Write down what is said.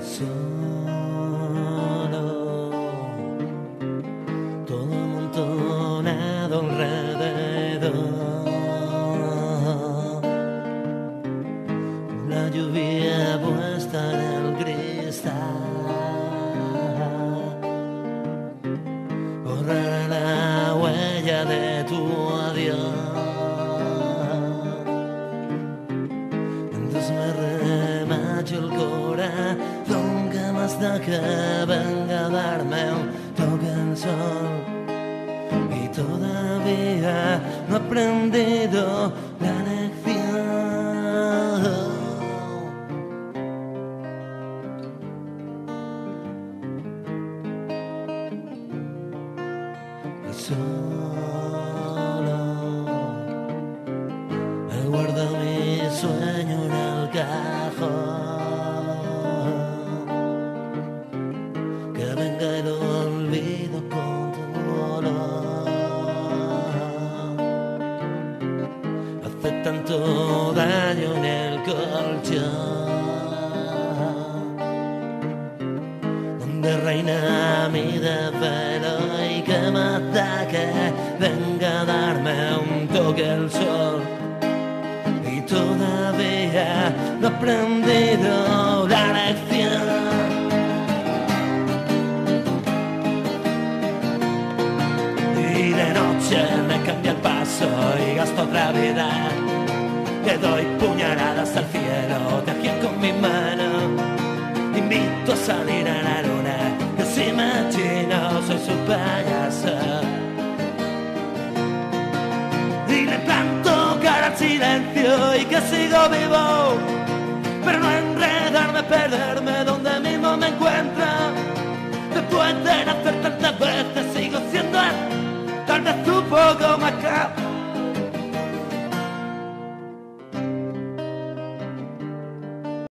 Solo, todo amontonado alrededor, la lluvia puesta en el cristal, borrará la huella de tu adiós. Entonces me remacho el corazón, que más da que venga a darme un toque el sol. Y todavía no he aprendido la lección. Y solo he guardado mi sueño en el cajón. Que venga el olvido con tu olor. Hace tanto daño en el colchón, donde reina mi desvelo, y que más da que venga a darme un toque el sol. Y todavía no he aprendido la lección. Y de noche me cambia el paso y gasto otra vida, que doy puñaladas al cielo, te agiento con mi mano, invito a salir a la luna, que si me chino soy su payaso. Y le planto cara al silencio y que sigo vivo, pero no enredarme